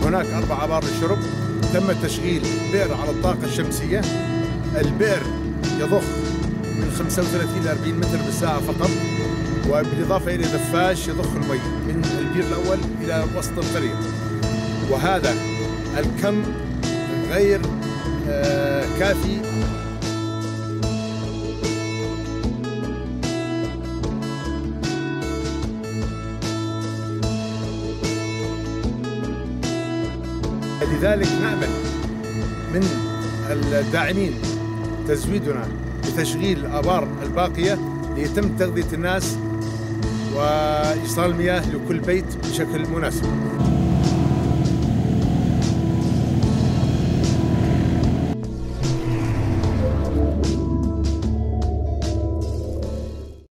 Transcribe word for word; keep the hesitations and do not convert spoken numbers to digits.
وهناك أربع آبار للشرب. تم تشغيل بئر على الطاقة الشمسية. البئر يضخ من خمسة وثلاثين إلى أربعين متر بالساعة فقط، وبالإضافة إلى دفاش يضخ المي من البير الأول إلى وسط القرية. وهذا الكم غير آه كافي. لذلك نأمل من الداعمين تزويدنا بتشغيل الآبار الباقية ليتم تغذية الناس وإيصال المياه لكل بيت بشكل مناسب.